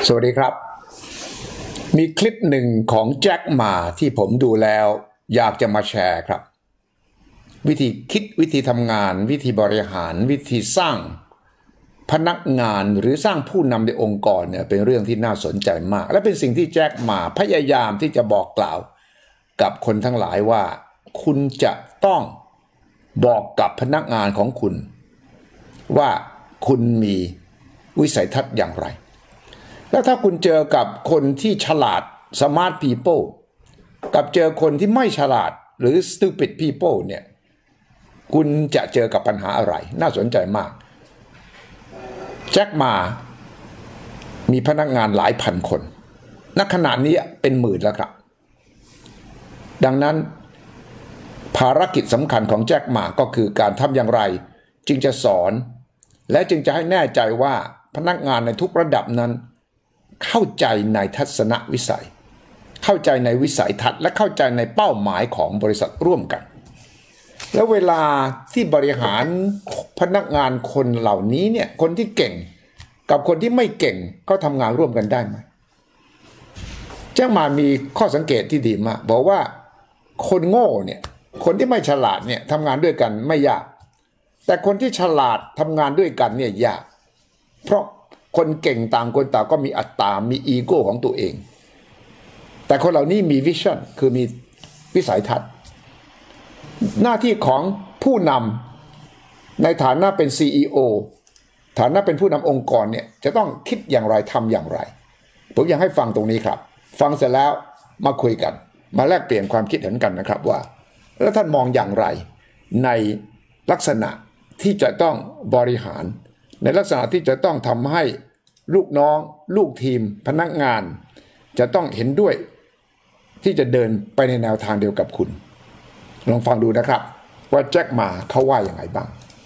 สวัสดีครับมีคลิปหนึ่งของแจ็คหม่าที่ผมดูแล้วอยากจะมาแชร์ครับวิธีคิดวิธีทำงานวิธีบริหารวิธีสร้างพนักงานหรือสร้างผู้นำในองค์กรเนี่ยเป็นเรื่องที่น่าสนใจมากและเป็นสิ่งที่แจ็คหม่าพยายามที่จะบอกกล่าวกับคนทั้งหลายว่าคุณจะต้องบอกกับพนักงานของคุณว่าคุณมีวิสัยทัศน์อย่างไรแล้วถ้าคุณเจอกับคนที่ฉลาด smart people กับเจอคนที่ไม่ฉลาดหรือ stupid people เนี่ยคุณจะเจอกับปัญหาอะไรน่าสนใจมากแจ็คหม่ามีพนักงานหลายพันคนณขณะนี้เป็นหมื่นแล้วครับดังนั้นภารกิจสำคัญของแจ็คหม่าก็คือการทำอย่างไรจึงจะสอนและจึงจะให้แน่ใจว่าพนักงานในทุกระดับนั้นเข้าใจในทัศนวิสัยเข้าใจในวิสัยทัศน์และเข้าใจในเป้าหมายของบริษัทร่วมกันแล้วเวลาที่บริหารพนักงานคนเหล่านี้เนี่ยคนที่เก่งกับคนที่ไม่เก่งเขาทำงานร่วมกันได้ไหมแจ็คหม่ามีข้อสังเกตที่ดีมากบอกว่าคนโง่เนี่ยคนที่ไม่ฉลาดเนี่ยทำงานด้วยกันไม่ยากแต่คนที่ฉลาดทำงานด้วยกันเนี่ยยากเพราะคนเก่งต่างคนต่างก็มีอัตตามีอีโก้ของตัวเองแต่คนเหล่านี้มีวิชั่นคือมีวิสัยทัศน์หน้าที่ของผู้นำในฐานะเป็น CEO ฐานะเป็นผู้นำองค์กรเนี่ยจะต้องคิดอย่างไรทำอย่างไรผมอยากให้ฟังตรงนี้ครับฟังเสร็จแล้วมาคุยกันมาแลกเปลี่ยนความคิดเห็นกันนะครับว่าแล้วท่านมองอย่างไรในลักษณะที่จะต้องบริหารในลักษณะที่จะต้องทำให้ลูกน้องลูกทีมพนักงานจะต้องเห็นด้วยที่จะเดินไปในแนวทางเดียวกับคุณลองฟังดูนะครับว่าแจ็คหม่าเขาว่าอย่างไรบ้าง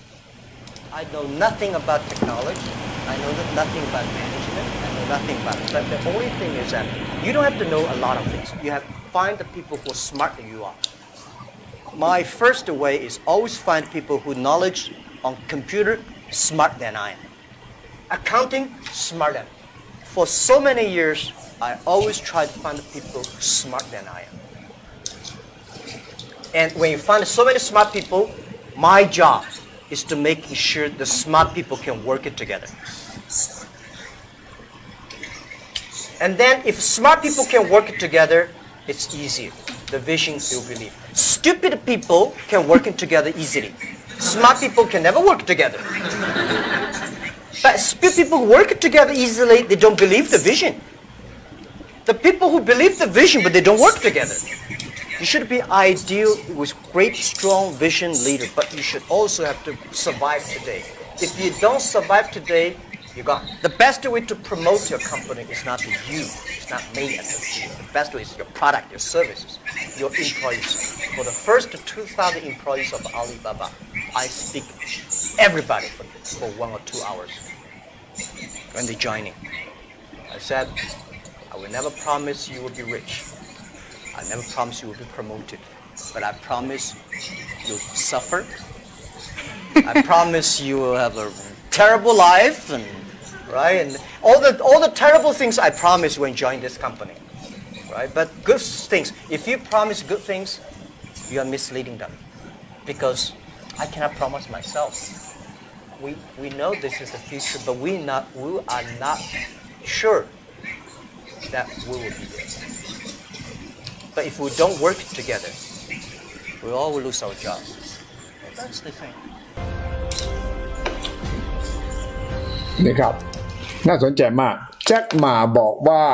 I know nothing about technology. I know nothing about management. I know nothing about it. But the only thing is that you don't have to know a lot of things. You have to find the people who are smarter than you are. My first way is always find people who knowledge on computer smarter than I am. Accounting smarter than. For so many years, I always try to find people smarter than I am. And when you find so many smart people, my job is to make sure the smart people can work it together. And then if smart people can work it together, it's easier. The vision will believe. Stupid people can work it together easily. Smart people can never work together. But stupid people work together easily, they don't believe the vision. The people who believe the vision, but they don't work together. You should be ideal with great, strong vision leader, but you should also have to survive today. If you don't survive today, you're gone. The best way to promote your company is not you. It's not me as a CEO. The best way is your product, your services, your employees. For the first 2,000 employees of Alibaba, I speak everybody for 1 or 2 hours when they're joining. I said, I will never promise you will be rich. I never promise you will be promoted. But I promise you'll suffer. I promise you will have a terrible life, and right, and all the terrible things I promise when join this company, right? But good things. If you promise good things, you are misleading them, because I cannot promise myself. We know this is the future, but we are not sure that we will be there. But if we don't work together, we all will lose our jobs. That's the thing. นี่ครับน่าสนใจมากแจ็คหม่าบอกว่า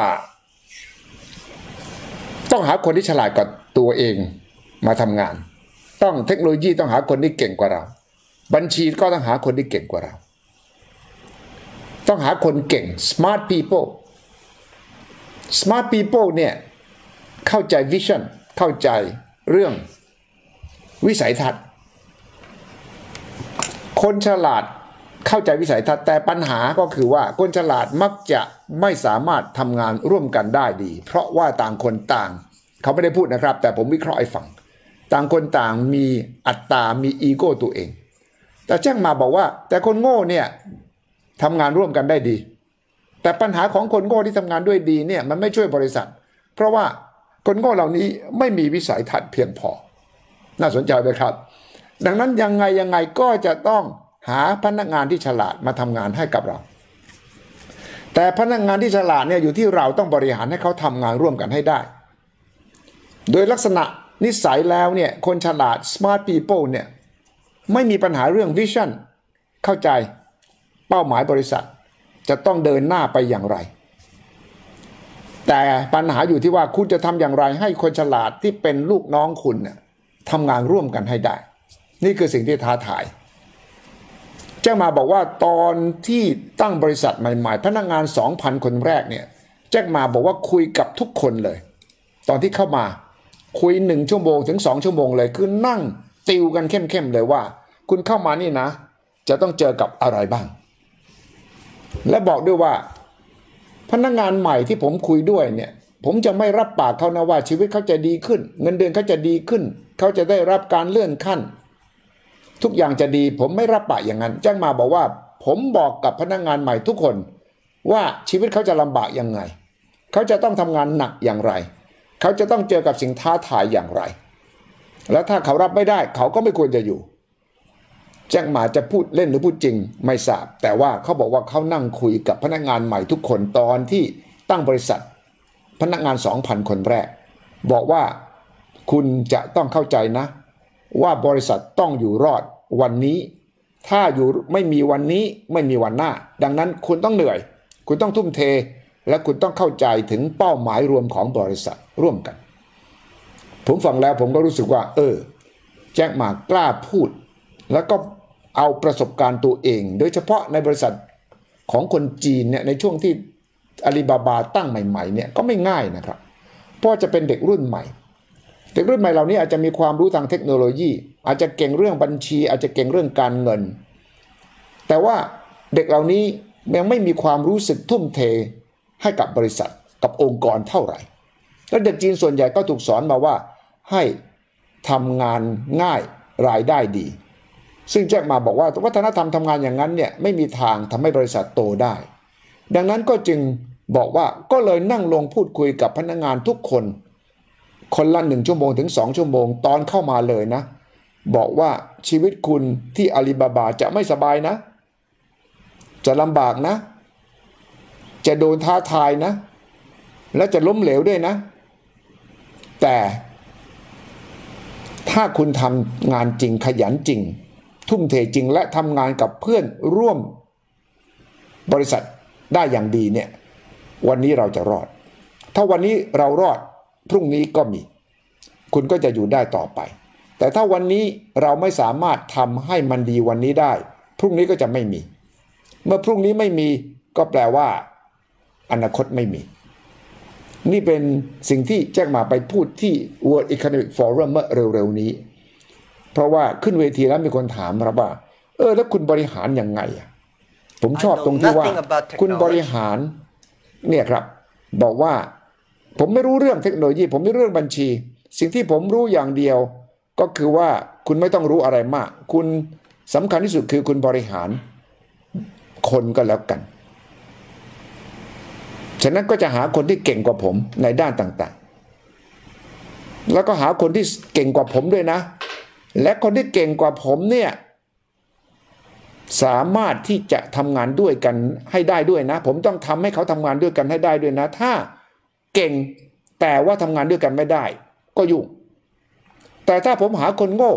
ต้องหาคนที่ฉลาดกว่าตัวเองมาทำงานต้องเทคโนโลยีต้องหาคนที่เก่งกว่าเราบัญชีก็ต้องหาคนที่เก่งกว่าเราต้องหาคนเก่ง smart people เนี่ยเข้าใจ vision เข้าใจเรื่องวิสัยทัศน์คนฉลาดเข้าใจวิสัยทัศน์แต่ปัญหาก็คือว่าคนฉลาดมักจะไม่สามารถทำงานร่วมกันได้ดีเพราะว่าต่างคนต่างเขาไม่ได้พูดนะครับแต่ผมวิเคราะห์ให้ฟังต่างคนต่างมีอัตตามีอีโก้ตัวเองแต่แจ็คหม่าบอกว่าแต่คนโง่เนี่ยทำงานร่วมกันได้ดี แต่แต่ปัญหาของคนโง่ที่ทำงานด้วยดีเนี่ยมันไม่ช่วยบริษัทเพราะว่าคนโง่เหล่านี้ไม่มีวิสัยทัศน์เพียงพอน่าสนใจไหมครับดังนั้นยังไงก็จะต้องหาพนักงานที่ฉลาดมาทำงานให้กับเราแต่พนักงานที่ฉลาดเนี่ยอยู่ที่เราต้องบริหารให้เขาทำงานร่วมกันให้ได้โดยลักษณะนิสัยแล้วเนี่ยคนฉลาด smart people เนี่ยไม่มีปัญหาเรื่อง vision เข้าใจเป้าหมายบริษัทจะต้องเดินหน้าไปอย่างไรแต่ปัญหาอยู่ที่ว่าคุณจะทำอย่างไรให้คนฉลาดที่เป็นลูกน้องคุณเนี่ยทำงานร่วมกันให้ได้นี่คือสิ่งที่ท้าทายแจ็คหมาบอกว่าตอนที่ตั้งบริษัทใหม่ๆพนักงาน 2,000 คนแรกเนี่ยแจ็คหมาบอกว่าคุยกับทุกคนเลยตอนที่เข้ามาคุย1 ชั่วโมงถึง 2 ชั่วโมงเลยคือนั่งติวกันเข้มๆเลยว่าคุณเข้ามานี่นะจะต้องเจอกับอะไรบ้างและบอกด้วยว่าพนักงานใหม่ที่ผมคุยด้วยเนี่ยผมจะไม่รับปากเขานะว่าชีวิตเขาจะดีขึ้นเงินเดือนเขาจะดีขึ้นเขาจะได้รับการเลื่อนขั้นทุกอย่างจะดีผมไม่รับปากอย่างนั้นแจ้งมาบอกว่าผมบอกกับพนักงานใหม่ทุกคนว่าชีวิตเขาจะลำบากยังไงเขาจะต้องทำงานหนักอย่างไรเขาจะต้องเจอกับสิ่งท้าทายอย่างไรแล้วถ้าเขารับไม่ได้เขาก็ไม่ควรจะอยู่แจ็คหมาจะพูดเล่นหรือพูดจริงไม่ทราบแต่ว่าเขาบอกว่าเขานั่งคุยกับพนักงานใหม่ทุกคนตอนที่ตั้งบริษัทพนักงาน 2,000 คนแรกบอกว่าคุณจะต้องเข้าใจนะว่าบริษัทต้องอยู่รอดวันนี้ถ้าอยู่ไม่มีวันนี้ไม่มีวันหน้าดังนั้นคุณต้องเหนื่อยคุณต้องทุ่มเทและคุณต้องเข้าใจถึงเป้าหมายรวมของบริษัทร่วมกันผมฟังแล้วผมก็รู้สึกว่าแจ็คหมากล้าพูดแล้วก็เอาประสบการณ์ตัวเองโดยเฉพาะในบริษัทของคนจีนเนี่ยในช่วงที่อาลีบาบาตั้งใหม่ๆเนี่ยก็ไม่ง่ายนะครับเพราะจะเป็นเด็กรุ่นใหม่เด็กรุ่นใหม่เหล่านี้อาจจะมีความรู้ทางเทคโนโลยีอาจจะเก่งเรื่องบัญชีอาจจะเก่งเรื่องการเงินแต่ว่าเด็กเหล่านี้ยังไม่มีความรู้สึกทุ่มเทให้กับบริษัทกับองค์กรเท่าไหร่และเด็กจีนส่วนใหญ่ก็ถูกสอนมาว่าให้ทำงานง่ายรายได้ดีซึ่งแจ็คมาบอกว่าวัฒนธรรมทำงานอย่างนั้นเนี่ยไม่มีทางทำให้บริษัทโตได้ดังนั้นก็จึงบอกว่าก็เลยนั่งลงพูดคุยกับพนักงานทุกคนคนละ1 ชั่วโมงถึง 2 ชั่วโมงตอนเข้ามาเลยนะบอกว่าชีวิตคุณที่อาลีบาบาจะไม่สบายนะจะลำบากนะจะโดนท้าทายนะและจะล้มเหลวด้วยนะแต่ถ้าคุณทำงานจริงขยันจริงทุ่มเทจริงและทำงานกับเพื่อนร่วมบริษัทได้อย่างดีเนี่ยวันนี้เราจะรอดถ้าวันนี้เรารอดพรุ่งนี้ก็มีคุณก็จะอยู่ได้ต่อไปแต่ถ้าวันนี้เราไม่สามารถทำให้มันดีวันนี้ได้พรุ่งนี้ก็จะไม่มีเมื่อพรุ่งนี้ไม่มีก็แปลว่าอนาคตไม่มีนี่เป็นสิ่งที่แจ็คหมาไปพูดที่ World Economic Forum เมื่อเร็วๆนี้เพราะว่าขึ้นเวทีแล้วมีคนถามครับว่าแล้วคุณบริหารยังไงผมชอบตรงที่ว่าคุณบริหารเนี่ยครับบอกว่าผมไม่รู้เรื่องเทคโนโลยีผมไม่รู้เรื่องบัญชีสิ่งที่ผมรู้อย่างเดียวก็คือว่าคุณไม่ต้องรู้อะไรมากคุณสำคัญที่สุดคือคุณบริหารคนก็แล้วกันฉะนั้นก็จะหาคนที่เก่งกว่าผมในด้านต่างๆแล้วก็หาคนที่เก่งกว่าผมด้วยนะและคนที่เก่งกว่าผมเนี่ยสามารถที่จะทำงานด้วยกันให้ได้ด้วยนะผมต้องทำให้เขาทำงานด้วยกันให้ได้ด้วยนะถ้าเก่งแต่ว่าทำงานด้วยกันไม่ได้ก็ยุ่งแต่ถ้าผมหาคนโง่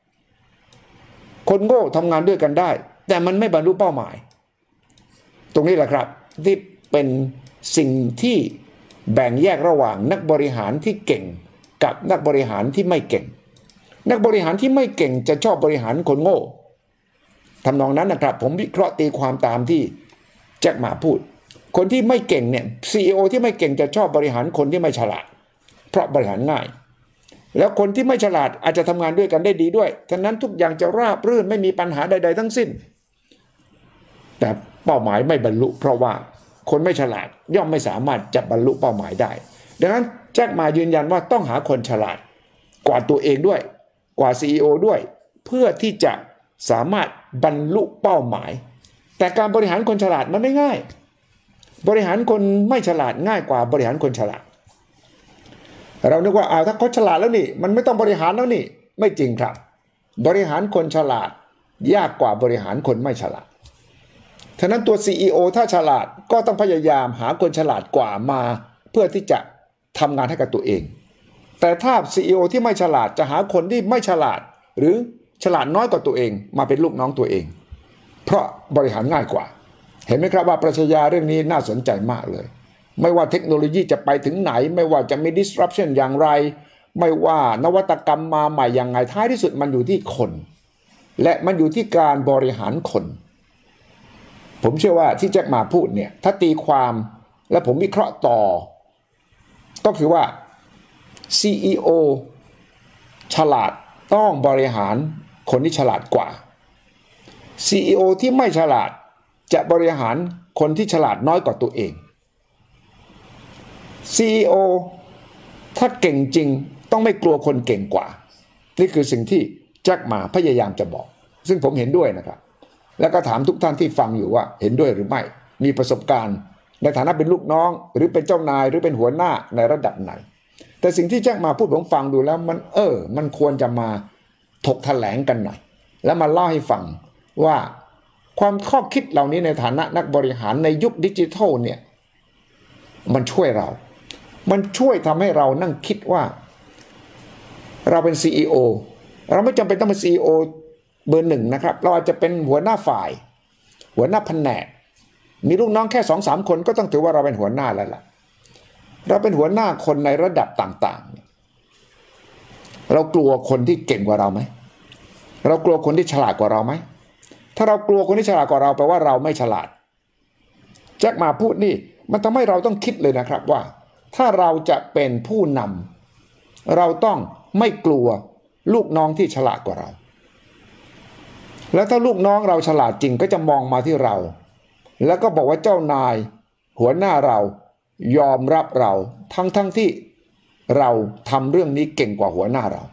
ทำงานด้วยกันได้แต่มันไม่บรรลุเป้าหมายตรงนี้แหละครับที่เป็นสิ่งที่แบ่งแยกระหว่างนักบริหารที่เก่งกับนักบริหารที่ไม่เก่งนักบริหารที่ไม่เก่งจะชอบบริหารคนโง่ทำนองนั้นนะครับผมวิเคราะห์ตีความตามที่แจ็คหมาพูดคนที่ไม่เก่งเนี่ย CEO ที่ไม่เก่งจะชอบบริหารคนที่ไม่ฉลาดเพราะบริหารง่ายแล้วคนที่ไม่ฉลาดอาจจะทำงานด้วยกันได้ดีด้วยฉะนั้นทุกอย่างจะราบรื่นไม่มีปัญหาใดๆทั้งสิ้นแต่เป้าหมายไม่บรรลุเพราะว่าคนไม่ฉลาดย่อมไม่สามารถจะบรรลุเป้าหมายได้ดังนั้นแจ็คหมายืนยันว่าต้องหาคนฉลาดกว่าตัวเองด้วยกว่า CEO ด้วยเพื่อที่จะสามารถบรรลุเป้าหมายแต่การบริหารคนฉลาดมันไม่ง่ายบริหารคนไม่ฉลาดง่ายกว่าบริหารคนฉลาดเรานึกว่าถ้าเขาฉลาดแล้วนี่มันไม่ต้องบริหารแล้วนี่ไม่จริงครับบริหารคนฉลาดยากกว่าบริหารคนไม่ฉลาดฉะนั้นตัว CEO ถ้าฉลาดก็ต้องพยายามหาคนฉลาดกว่ามาเพื่อที่จะทำงานให้กับตัวเองแต่ถ้า CEO ที่ไม่ฉลาดจะหาคนที่ไม่ฉลาดหรือฉลาดน้อยกว่าตัวเองมาเป็นลูกน้องตัวเองเพราะบริหารง่ายกว่าเห็นไหมครับว่าปรัชญาเรื่องนี้น่าสนใจมากเลยไม่ว่าเทคโนโลยีจะไปถึงไหนไม่ว่าจะมี disruption อย่างไรไม่ว่านวัตกรรมมาใหม่อย่างไงท้ายที่สุดมันอยู่ที่คนและมันอยู่ที่การบริหารคนผมเชื่อว่าที่แจ็คหมาพูดเนี่ยถ้าตีความและผมวิเคราะห์ต่อก็คือว่า CEO ฉลาดต้องบริหารคนที่ฉลาดกว่า CEO ที่ไม่ฉลาดจะบริหารคนที่ฉลาดน้อยกว่าตัวเอง CEO ถ้าเก่งจริงต้องไม่กลัวคนเก่งกว่านี่คือสิ่งที่แจ็คหมาพยายามจะบอกซึ่งผมเห็นด้วยนะครับแล้วก็ถามทุกท่านที่ฟังอยู่ว่าเห็นด้วยหรือไม่มีประสบการณ์ในฐานะเป็นลูกน้องหรือเป็นเจ้านายหรือเป็นหัวหน้าในระดับไหนแต่สิ่งที่แจ็คหมาพูดผมฟังดูแล้วมันควรจะมาถกแถลงกันหน่อยแล้วมาเล่าให้ฟังว่าความข้อคิดเหล่านี้ในฐานะนักบริหารในยุคดิจิทัลเนี่ยมันช่วยทำให้เรานั่งคิดว่าเราเป็น CEO เราไม่จำเป็นต้องเป็น CEO เบอร์ 1นะครับเราอาจจะเป็นหัวหน้าฝ่ายหัวหน้าแผนกมีลูกน้องแค่ 2-3 คนก็ต้องถือว่าเราเป็นหัวหน้าแล้วล่ะเราเป็นหัวหน้าคนในระดับต่างๆเรากลัวคนที่เก่งกว่าเราไหมเรากลัวคนที่ฉลาดกว่าเราไหมถ้าเรากลัวคนที่ฉลาดกว่าเราแปลว่าเราไม่ฉลาดแจ็คมาพูดนี่มันทำให้เราต้องคิดเลยนะครับว่าถ้าเราจะเป็นผู้นำเราต้องไม่กลัวลูกน้องที่ฉลาดกว่าเราแล้วถ้าลูกน้องเราฉลาดจริงก็จะมองมาที่เราแล้วก็บอกว่าเจ้านายหัวหน้าเรายอมรับเราทั้งที่เราทำเรื่องนี้เก่งกว่าหัวหน้าเรา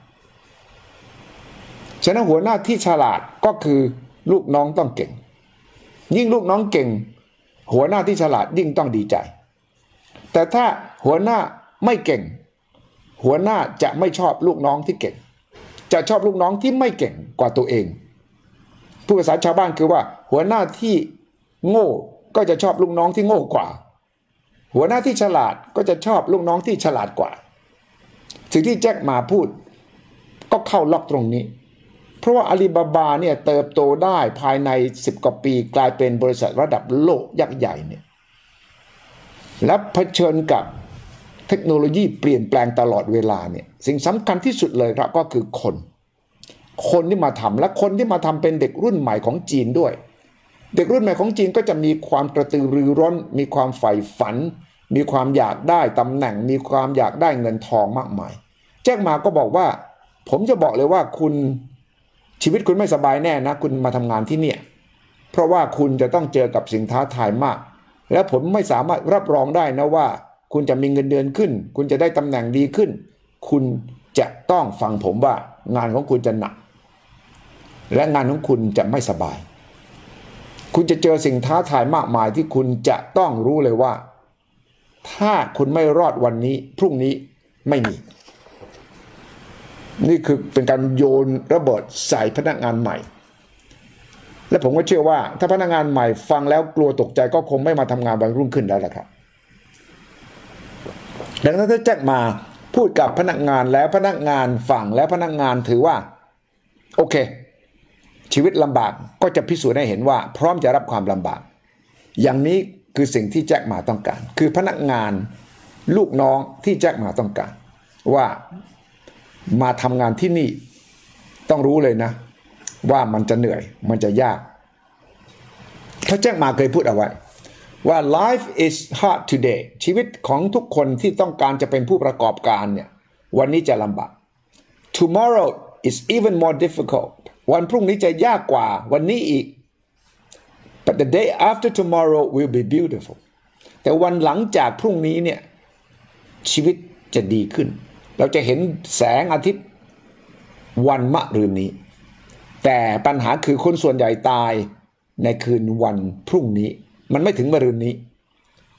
ฉะนั้นหัวหน้าที่ฉลาดก็คือลูกน้องต้องเก่งยิ่งลูกน้องเก่งหัวหน้าที่ฉลาดยิ่งต้องดีใจแต่ถ้าหัวหน้าไม่เก่งหัวหน้าจะไม่ชอบลูกน้องที่เก่งจะชอบลูกน้องที่ไม่เก่งกว่าตัวเองผู้ภาษาชาวบ้านคือว่าหัวหน้าที่โง่ก็จะชอบลูกน้องที่โง่กว่าหัวหน้าที่ฉลาดก็จะชอบลูกน้องที่ฉลาดกว่าสิ่งที่แจ็คมาพูดก็เข้าล็อกตรงนี้เพราะว่าอาลีบาบาเนี่ยเติบโตได้ภายใน10 กว่าปีกลายเป็นบริษัทระดับโลกยักษ์ใหญ่เนี่ยและเผชิญกับเทคโนโลยีเปลี่ยนแปลงตลอดเวลาเนี่ยสิ่งสำคัญที่สุดเลยครับก็คือคนที่มาทำและคนที่มาทำเป็นเด็กรุ่นใหม่ของจีนด้วยเด็กรุ่นใหม่ของจีนก็จะมีความกระตือรือร้นมีความใฝ่ฝันมีความอยากได้ตำแหน่งมีความอยากได้เงินทองมากมายแจ็คหมาก็บอกว่าผมจะบอกเลยว่าชีวิตคุณไม่สบายแน่นะคุณมาทำงานที่เนี่ยเพราะว่าคุณจะต้องเจอกับสิ่งท้าทายมากและผมไม่สามารถรับรองได้นะว่าคุณจะมีเงินเดือนขึ้นคุณจะได้ตำแหน่งดีขึ้นคุณจะต้องฟังผมว่างานของคุณจะหนักและงานของคุณจะไม่สบายคุณจะเจอสิ่งท้าทายมากมายที่คุณจะต้องรู้เลยว่าถ้าคุณไม่รอดวันนี้พรุ่งนี้ไม่มีนี่คือเป็นการโยนระเบิดใส่พนักงานใหม่และผมก็เชื่อว่าถ้าพนักงานใหม่ฟังแล้วกลัวตกใจก็คงไม่มาทำงานวันรุ่งขึ้นแล้วล่ะครับดังนั้นถ้าแจ็คมาพูดกับพนักงานแล้วพนักงานฟังแล้วพนักงานถือว่าโอเคชีวิตลำบากก็จะพิสูจน์ให้เห็นว่าพร้อมจะรับความลำบากอย่างนี้คือสิ่งที่แจ็คมาต้องการคือพนักงานลูกน้องที่แจ็คมาต้องการว่ามาทำงานที่นี่ต้องรู้เลยนะว่ามันจะเหนื่อยมันจะยากเพราะแจ็คมาเคยพูดเอาไว้ว่า life is hard today ชีวิตของทุกคนที่ต้องการจะเป็นผู้ประกอบการเนี่ยวันนี้จะลำบาก tomorrow is even more difficult วันพรุ่งนี้จะยากกว่าวันนี้อีก but the day after tomorrow will be beautiful แต่วันหลังจากพรุ่งนี้เนี่ยชีวิตจะดีขึ้นเราจะเห็นแสงอาทิตย์วันมะรืนนี้แต่ปัญหาคือคนส่วนใหญ่ตายในคืนวันพรุ่งนี้มันไม่ถึงมะรืนนี้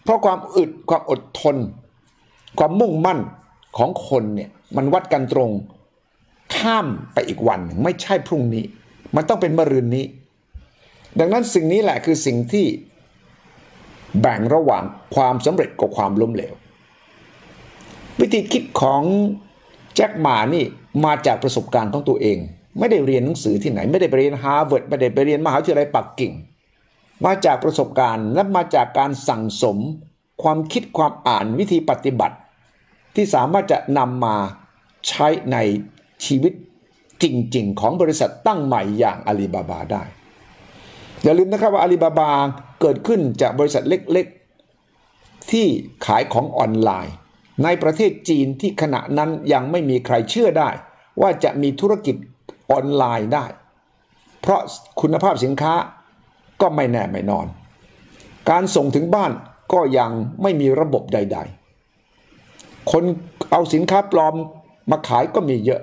เพราะความอึดความอดทนความมุ่งมั่นของคนเนี่ยมันวัดกันตรงข้ามไปอีกวันหนึ่งไม่ใช่พรุ่งนี้มันต้องเป็นมะรืนนี้ดังนั้นสิ่งนี้แหละคือสิ่งที่แบ่งระหว่างความสำเร็จกับความล้มเหลววิธีคิดของแจ็คหม่านี่มาจากประสบการณ์ของตัวเองไม่ได้เรียนหนังสือที่ไหนไม่ได้ไปเรียนฮาร์วาร์ดไม่ได้ไปเรียนมหาวิทยาลัยปักกิ่งมาจากประสบการณ์และมาจากการสั่งสมความคิดความอ่านวิธีปฏิบัติที่สามารถจะนำมาใช้ในชีวิตจริงๆของบริษัทตั้งใหม่อย่างอาลีบาบาได้อย่าลืมนะครับว่าอาลีบาบาเกิดขึ้นจากบริษัทเล็กๆที่ขายของออนไลน์ในประเทศจีนที่ขณะนั้นยังไม่มีใครเชื่อได้ว่าจะมีธุรกิจออนไลน์ได้เพราะคุณภาพสินค้าก็ไม่แน่ไม่นอนการส่งถึงบ้านก็ยังไม่มีระบบใดๆคนเอาสินค้าปลอมมาขายก็มีเยอะ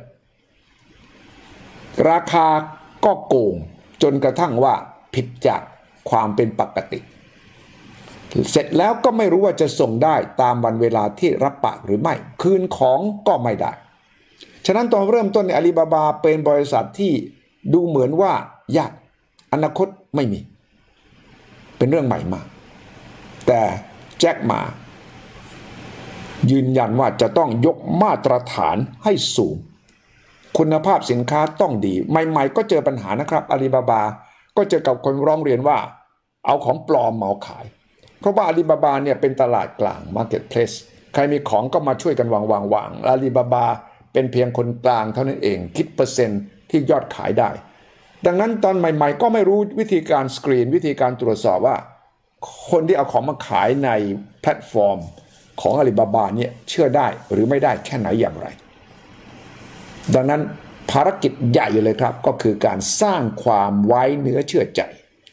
ราคาก็โกงจนกระทั่งว่าผิดจากความเป็นปกติเสร็จแล้วก็ไม่รู้ว่าจะส่งได้ตามวันเวลาที่รับปากหรือไม่คืนของก็ไม่ได้ฉะนั้นตอนเริ่มต้นในอาลีบาบาเป็นบริษัทที่ดูเหมือนว่ายากอนาคตไม่มีเป็นเรื่องใหม่มากแต่แจ็คหม่ายืนยันว่าจะต้องยกมาตรฐานให้สูงคุณภาพสินค้าต้องดีใหม่ๆก็เจอปัญหานะครับอาลีบาบาก็เจอกับคนร้องเรียนว่าเอาของปลอมมาขายเพราะว่าอาลีบาบาเนี่ยเป็นตลาดกลาง Marketplace ใครมีของก็มาช่วยกันวางอาลีบาบาเป็นเพียงคนกลางเท่านั้นเองคิดเปอร์เซ็นต์ที่ยอดขายได้ดังนั้นตอนใหม่ๆก็ไม่รู้วิธีการสกรีนวิธีการตรวจสอบว่าคนที่เอาของมาขายในแพลตฟอร์มของอาลีบาบาเนี่ยเชื่อได้หรือไม่ได้แค่ไหนอย่างไรดังนั้นภารกิจใหญ่เลยครับก็คือการสร้างความไว้เนื้อเชื่อใจ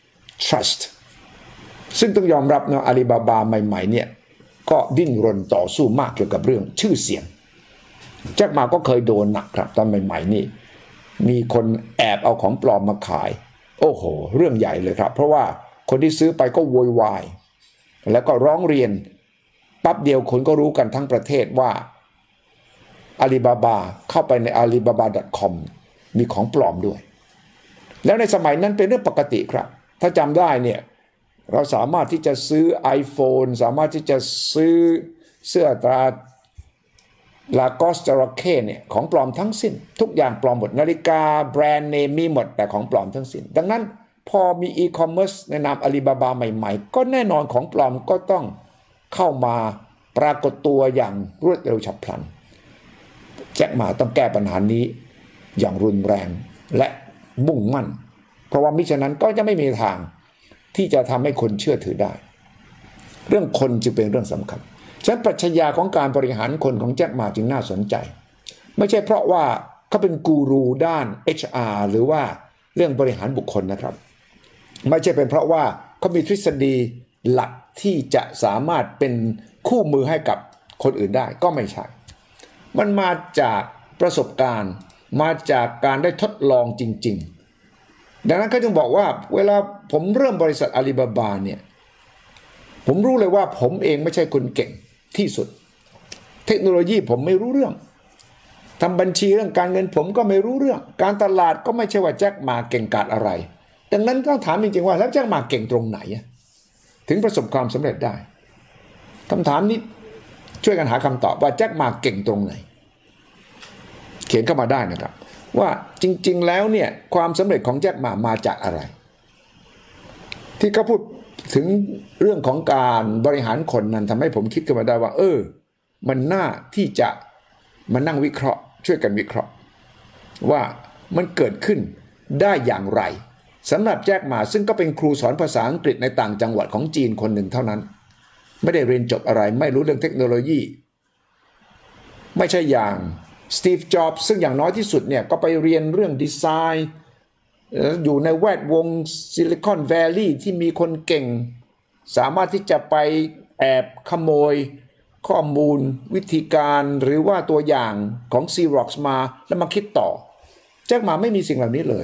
trust ซึ่งต้องยอมรับนะอาลีบาบาใหม่ๆเนี่ยก็ดิ้นรนต่อสู้มากเกี่ยวกับเรื่องชื่อเสียงแจ็คหม่าก็เคยโดนหนักครับตอนใหม่ๆนี่มีคนแอบเอาของปลอมมาขายโอ้โหเรื่องใหญ่เลยครับเพราะว่าคนที่ซื้อไปก็โวยวายแล้วก็ร้องเรียนปั๊บเดียวคนก็รู้กันทั้งประเทศว่าอาลีบาบาเข้าไปใน alibaba.com มีของปลอมด้วยแล้วในสมัยนั้นเป็นเรื่องปกติครับถ้าจำได้เนี่ยเราสามารถที่จะซื้อ iPhone สามารถที่จะซื้อเสื้อตราลากอสจระเข้เนี่ยของปลอมทั้งสิ้นทุกอย่างปลอมหมดนาฬิกาแบรนด์เนมมีหมดแต่ของปลอมทั้งสิ้นดังนั้นพอมีอีคอมเมิร์ซในนามอาลีบาบาใหม่ๆก็แน่นอนของปลอมก็ต้องเข้ามาปรากฏตัวอย่างรวดเร็วฉับพลันแจ็คหม่าต้องแก้ปัญหานี้อย่างรุนแรงและมุ่งมั่นเพราะว่ามิฉะนั้นก็จะไม่มีทางที่จะทำให้คนเชื่อถือได้เรื่องคนจึงเป็นเรื่องสำคัญฉะนั้นปรัชญาของการบริหารคนของแจ็คหม่าจึงน่าสนใจไม่ใช่เพราะว่าเขาเป็นกูรูด้าน HR หรือว่าเรื่องบริหารบุคคลนะครับไม่ใช่เป็นเพราะว่าเขามีทฤษฎีหลักที่จะสามารถเป็นคู่มือให้กับคนอื่นได้ก็ไม่ใช่มันมาจากประสบการณ์มาจากการได้ทดลองจริงๆดังนั้นเขาจึงบอกว่าเวลาผมเริ่มบริษัทอาลีบาบาเนี่ยผมรู้เลยว่าผมเองไม่ใช่คนเก่งที่สุดเทคโนโลยีผมไม่รู้เรื่องทำบัญชีเรื่องการเงินผมก็ไม่รู้เรื่องการตลาดก็ไม่ใช่ว่าแจ็คหม่าเก่งกาจอะไรดังนั้นต้องถามจริงๆว่าแล้วแจ็คหม่าเก่งตรงไหนถึงประสบความสำเร็จได้คำถามนี้ช่วยกันหาคำตอบว่าแจ็คหม่าเก่งตรงไหนเขียนเข้ามาได้นะครับว่าจริงๆแล้วเนี่ยความสำเร็จของแจ็คหม่ามาจากอะไรที่เขาพูดถึงเรื่องของการบริหารคนนั้นทำให้ผมคิดขึ้นมาได้ว่ามันน่าที่จะมานั่งวิเคราะห์ช่วยกันวิเคราะห์ว่ามันเกิดขึ้นได้อย่างไรสำหรับแจ็คหม่าซึ่งก็เป็นครูสอนภาษาอังกฤษในต่างจังหวัดของจีนคนหนึ่งเท่านั้นไม่ได้เรียนจบอะไรไม่รู้เรื่องเทคโนโลยีไม่ใช่อย่างสตีฟจ็อบส์ซึ่งอย่างน้อยที่สุดเนี่ยก็ไปเรียนเรื่องดีไซน์อยู่ในแวดวงซิลิคอนแวลลีย์ที่มีคนเก่งสามารถที่จะไปแอบขโมยข้อมูลวิธีการหรือว่าตัวอย่างของ Xerox มาแล้วมาคิดต่อแจ็คหม่าไม่มีสิ่งเหล่านี้เลย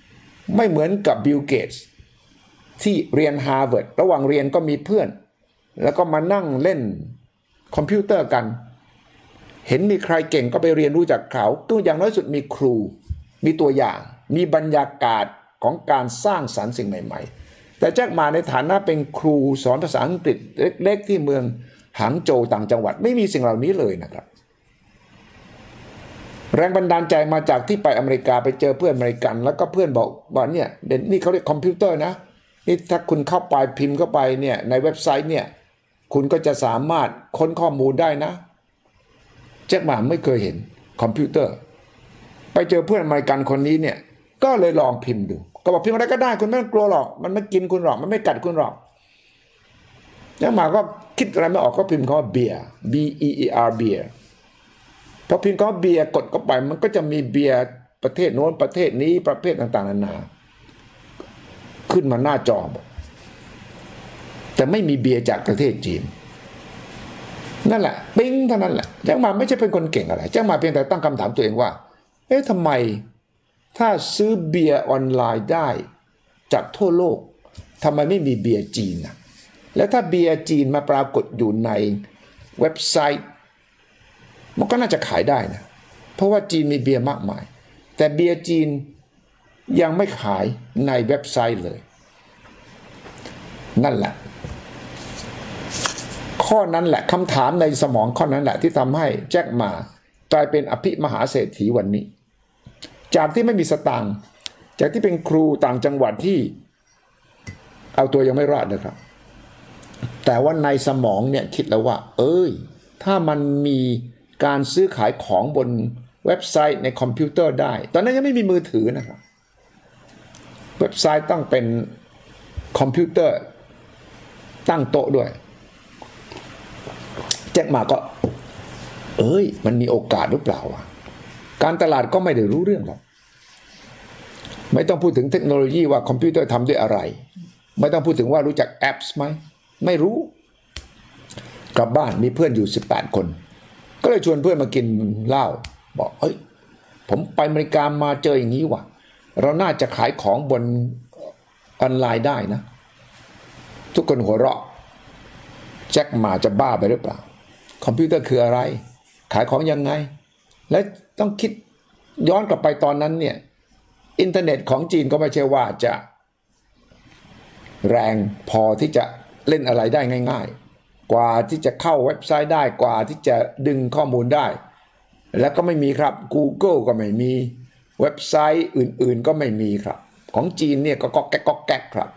ไม่เหมือนกับบิล เกตส์ที่เรียนฮาร์วาร์ดระหว่างเรียนก็มีเพื่อนแล้วก็มานั่งเล่นคอมพิวเตอร์กันเห็นมีใครเก่งก็ไปเรียนรู้จากเขาตัวอย่างน้อยสุดมีครูมีตัวอย่างมีบรรยากาศของการสร้างสรรค์สิ่งใหม่ๆแต่แจ็คหม่าในฐานะเป็นครูสอนภาษาอังกฤษเล็กๆที่เมืองหางโจวต่างจังหวัดไม่มีสิ่งเหล่านี้เลยนะครับแรงบันดาลใจมาจากที่ไปอเมริกาไปเจอเพื่อนอเมริกันแล้วก็เพื่อนบอกว่าเนี่ยเดี๋ยวนี่เขาเรียกคอมพิวเตอร์นะนี่ถ้าคุณเข้าไปพิมพ์เข้าไปเนี่ยในเว็บไซต์เนี่ยคุณก็จะสามารถค้นข้อมูลได้นะแจ็คหม่าไม่เคยเห็นคอมพิวเตอร์ไปเจอเพื่อนอเมริกันคนนี้เนี่ยก็เลยลองพิมพ์ดูก็บอกพิมพ์อะไรก็ได้คุณไม่ต้องกลัวหรอกมันไม่กินคุณหรอกมันไม่กัดคุณหรอกแจ็คหม่าก็คิดอะไรไม่ออกก็พิมพ์คำว่าเบียร์ B-E-E-R เบียร์พอพิมพ์คำว่าเบียร์กดเข้าไปมันก็จะมีเบียร์ประเทศโน้นประเทศนี้ประเภทต่างๆนานาขึ้นมาหน้าจอแต่ไม่มีเบียร์จากประเทศจีนนั่นแหละปิ๊งเท่านั้นแหละแจ็คหม่าไม่ใช่เป็นคนเก่งอะไรแจ็คหม่าเพียงแต่ตั้งคำถามตัวเองว่าเอ๊ะทำไมถ้าซื้อเบียร์ออนไลน์ได้จากทั่วโลกทำไมไม่มีเบียร์จีนนะแล้วถ้าเบียร์จีนมาปรากฏอยู่ในเว็บไซต์มันก็น่าจะขายได้นะเพราะว่าจีนมีเบียร์มากมายแต่เบียร์จีนยังไม่ขายในเว็บไซต์เลยนั่นแหละข้อนั้นแหละคำถามในสมองข้อนั้นแหละที่ทำให้แจ็คหม่ากลายเป็นอภิมหาเศรษฐีวันนี้จากที่ไม่มีสตางค์จากที่เป็นครูต่างจังหวัดที่เอาตัวยังไม่รอดนะครับแต่ว่าในสมองเนี่ยคิดแล้วว่าถ้ามันมีการซื้อขายของบนเว็บไซต์ในคอมพิวเตอร์ได้ตอนนั้นยังไม่มีมือถือนะครับเว็บไซต์ต้องเป็นคอมพิวเตอร์ตั้งโต๊ะด้วยแจ็คหม่าก็มันมีโอกาสหรือเปล่าวะการตลาดก็ไม่ได้รู้เรื่องหรอกไม่ต้องพูดถึงเทคโนโลยีว่าคอมพิวเตอร์ทำด้วยอะไรไม่ต้องพูดถึงว่ารู้จักแอปไหมไม่รู้กลับบ้านมีเพื่อนอยู่18คนก็เลยชวนเพื่อนมากินเหล้าบอกผมไปอเมริกามาเจออย่างนี้ว่ะเราน่าจะขายของบนออนไลน์ได้นะทุกคนหัวเราะแจ็คหม่าจะบ้าไปหรือเปล่าคอมพิวเตอร์คืออะไรขายของยังไงและต้องคิดย้อนกลับไปตอนนั้นเนี่ยอินเทอร์เน็ตของจีนก็ไม่ใช่ว่าจะแรงพอที่จะเล่นอะไรได้ง่ายๆกว่าที่จะเข้าเว็บไซต์ได้กว่าที่จะดึงข้อมูลได้แล้วก็ไม่มีครับ Google ก็ไม่มีเว็บไซต์อื่นๆก็ไม่มีครับของจีนเนี่ยก็ก๊อกแก๊กครับ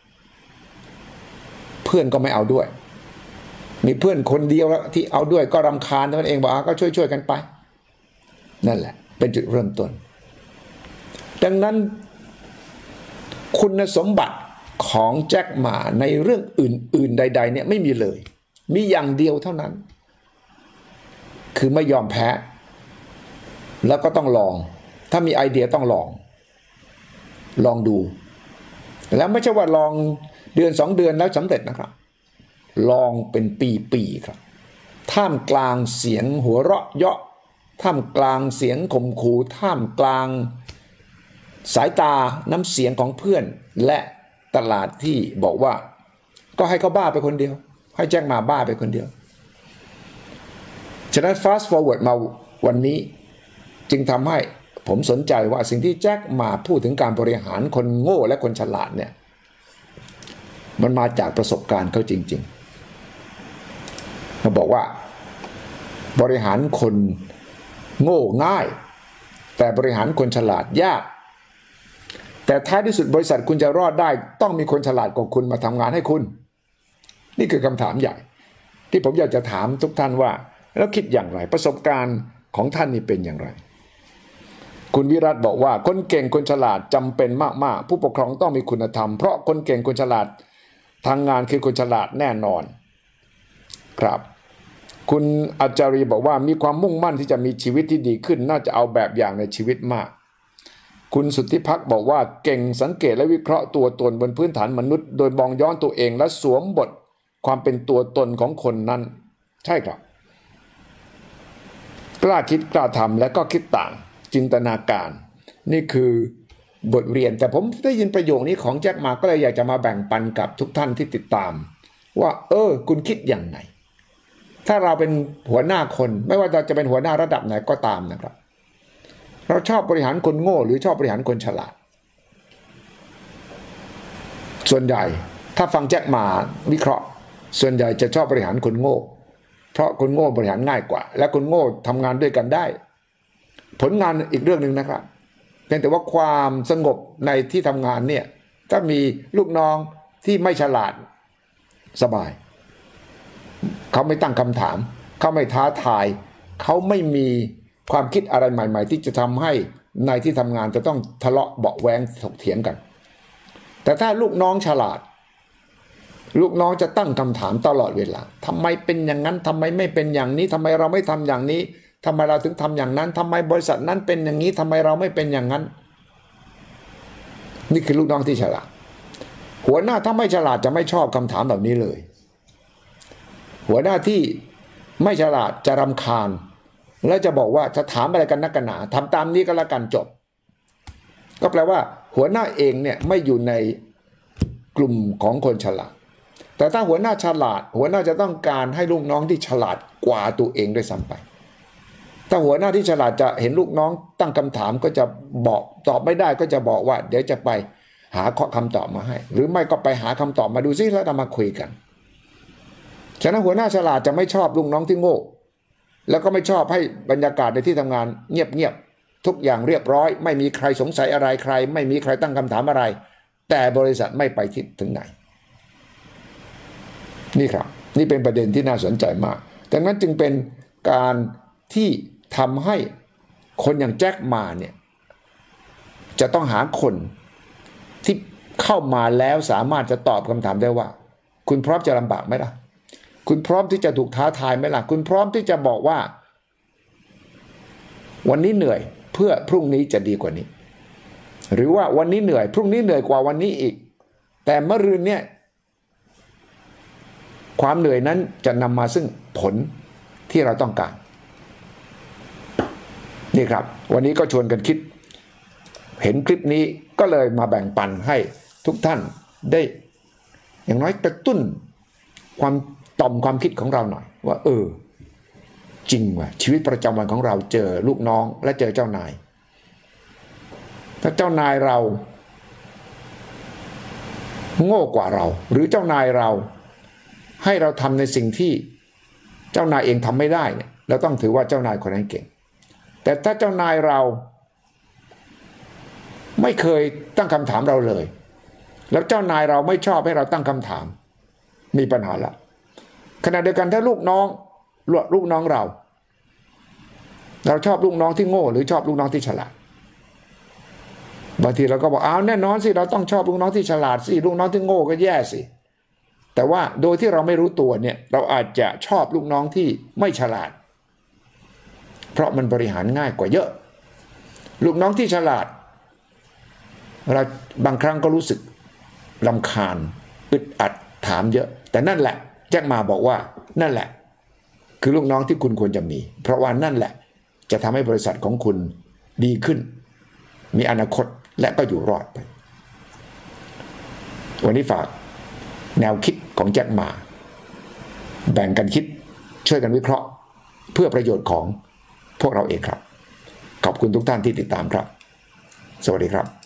เพื่อนก็ไม่เอาด้วยมีเพื่อนคนเดียวที่เอาด้วยก็รำคาญตัวเองบอกก็ช่วยกันไปนั่นแหละเป็นจุดเริ่มต้นดังนั้นคุณสมบัติของแจ็คหม่าในเรื่องอื่นๆใดๆเนี่ยไม่มีเลยมีอย่างเดียวเท่านั้นคือไม่ยอมแพ้แล้วก็ต้องลองถ้ามีไอเดียต้องลองดูแล้วไม่ใช่ว่าลองเดือน2 เดือนแล้วสำเร็จนะครับลองเป็นปีๆครับท่ามกลางเสียงหัวเราะเยาะท่ามกลางเสียงข่มขู่ท่ามกลางสายตาน้ำเสียงของเพื่อนและตลาดที่บอกว่าก็ให้เขาบ้าไปคนเดียวให้แจ็คหม่าบ้าไปคนเดียวฉะนั้น fast forward มาวันนี้จึงทำให้ผมสนใจว่าสิ่งที่แจ็คหม่าพูดถึงการบริหารคนโง่และคนฉลาดเนี่ยมันมาจากประสบการณ์เขาจริงๆเขาบอกว่าบริหารคนโง่ง่ายแต่บริหารคนฉลาดยากแต่ท้ายที่สุดบริษัทคุณจะรอดได้ต้องมีคนฉลาดกว่าคุณมาทำงานให้คุณนี่คือคำถามใหญ่ที่ผมอยากจะถามทุกท่านว่าแล้วคิดอย่างไรประสบการณ์ของท่านนี่เป็นอย่างไรคุณวิรัตบอกว่าคนเก่งคนฉลาดจำเป็นมากๆผู้ปกครองต้องมีคุณธรรมเพราะคนเก่งคนฉลาดทางงานคือคนฉลาดแน่นอนครับคุณอาจารีบอกว่ามีความมุ่งมั่นที่จะมีชีวิตที่ดีขึ้นน่าจะเอาแบบอย่างในชีวิตมากคุณสุทธิพักบอกว่าเก่งสังเกตและวิเคราะห์ตัวตนบนพื้นฐานมนุษย์โดยมองย้อนตัวเองและสวมบทความเป็นตัวตนของคนนั้นใช่ครับกล้าคิดกล้าทำและก็คิดต่างจินตนาการนี่คือบทเรียนแต่ผมได้ยินประโยคนี้ของแจ็คหม่าก็เลยอยากจะมาแบ่งปันกับทุกท่านที่ติดตามว่าคุณคิดอย่างไรถ้าเราเป็นหัวหน้าคนไม่ว่าเราจะเป็นหัวหน้าระดับไหนก็ตามนะครับเราชอบบริหารคนโง่หรือชอบบริหารคนฉลาดส่วนใหญ่ถ้าฟังแจ็คหม่าวิเคราะห์ส่วนใหญ่จะชอบบริหารคนโง่เพราะคนโง่บริหารง่ายกว่าและคนโง่ทำงานด้วยกันได้ผลงานอีกเรื่องหนึ่งนะครับเพียงแต่ว่าความสงบในที่ทำงานเนี่ยถ้ามีลูกน้องที่ไม่ฉลาดสบายเขาไม่ตั้งคำถามเขาไม่ท้าทายเขาไม่มีความคิดอะไรใหม่ๆที่จะทำให้ในที่ทำงานจะต้องทะเลาะเบาะแว้งถกเถียงกันแต่ถ้าลูกน้องฉลาดลูกน้องจะตั้งคำถามตลอดเวลาทำไมเป็นอย่างนั้นทำไมไม่เป็นอย่างนี้ทำไมเราไม่ทำอย่างนี้ทำไมเราถึงทำอย่างนั้นทำไมบริษัทนั้นเป็นอย่างนี้ทำไมเราไม่เป็นอย่างนั้นนี่คือลูกน้องที่ฉลาดหัวหน้าถ้าไม่ฉลาดจะไม่ชอบคำถามแบบนี้เลยหัวหน้าที่ไม่ฉลาดจะรำคาญแล้วจะบอกว่าจะถามอะไรกันนักกันหนาทำตามนี้ก็แล้วกันจบก็แปลว่าหัวหน้าเองเนี่ยไม่อยู่ในกลุ่มของคนฉลาดแต่ถ้าหัวหน้าฉลาดหัวหน้าจะต้องการให้ลูกน้องที่ฉลาดกว่าตัวเองด้วยซ้ำไปถ้าหัวหน้าที่ฉลาดจะเห็นลูกน้องตั้งคำถามก็จะบอกตอบไม่ได้ก็จะบอกว่าเดี๋ยวจะไปหาคำตอบมาให้หรือไม่ก็ไปหาคำตอบมาดูซิแล้วเรามาคุยกันฉะนั้นหัวหน้าฉลาดจะไม่ชอบลูกน้องที่โง่แล้วก็ไม่ชอบให้บรรยากาศในที่ทำงานเงียบๆทุกอย่างเรียบร้อยไม่มีใครสงสัยอะไรใครไม่มีใครตั้งคำถามอะไรแต่บริษัทไม่ไปคิดถึงไหนนี่ครับนี่เป็นประเด็นที่น่าสนใจมากดังนั้นจึงเป็นการที่ทำให้คนอย่างแจ็คหม่าเนี่ยจะต้องหาคนที่เข้ามาแล้วสามารถจะตอบคำถามได้ว่าคุณพร้อมจะลำบากไหมล่ะคุณพร้อมที่จะถูกท้าทายไหมล่ะคุณพร้อมที่จะบอกว่าวันนี้เหนื่อยเพื่อพรุ่งนี้จะดีกว่านี้หรือว่าวันนี้เหนื่อยพรุ่งนี้เหนื่อยกว่าวันนี้อีกแต่มะรืนเนี่ยความเหนื่อยนั้นจะนำมาซึ่งผลที่เราต้องการนี่ครับวันนี้ก็ชวนกันคิดเห็นคลิปนี้ก็เลยมาแบ่งปันให้ทุกท่านได้อย่างน้อยกระตุ้นความต่อมความคิดของเราหน่อยว่าจริงว่ะชีวิตประจำวันของเราเจอลูกน้องและเจอเจ้านายถ้าเจ้านายเราโง่กว่าเราหรือเจ้านายเราให้เราทำในสิ่งที่เจ้านายเองทำไม่ได้เนี่ยเราต้องถือว่าเจ้านายคนนั้นเก่งแต่ถ้าเจ้านายเราไม่เคยตั้งคำถามเราเลยแล้วเจ้านายเราไม่ชอบให้เราตั้งคำถามมีปัญหาละขณะเดียวกันถ้าลูกน้องเราชอบลูกน้องที่โง่หรือชอบลูกน้องที่ฉลาดบางทีเราก็บอกแน่นอนสิเราต้องชอบลูกน้องที่ฉลาดสิลูกน้องที่โง่ก็แย่สิแต่ว่าโดยที่เราไม่รู้ตัวเนี่ยเราอาจจะชอบลูกน้องที่ไม่ฉลาดเพราะมันบริหารง่ายกว่าเยอะลูกน้องที่ฉลาดเราบางครั้งก็รู้สึกรำคาญอึดอัดถามเยอะแต่นั่นแหละแจ็คหม่าบอกว่านั่นแหละคือลูกน้องที่คุณควรจะมีเพราะว่านั่นแหละจะทำให้บริษัทของคุณดีขึ้นมีอนาคตและก็อยู่รอดไปวันนี้ฝากแนวคิดของแจ็คหม่าแบ่งกันคิดช่วยกันวิเคราะห์เพื่อประโยชน์ของพวกเราเองครับขอบคุณทุกท่านที่ติดตามครับสวัสดีครับ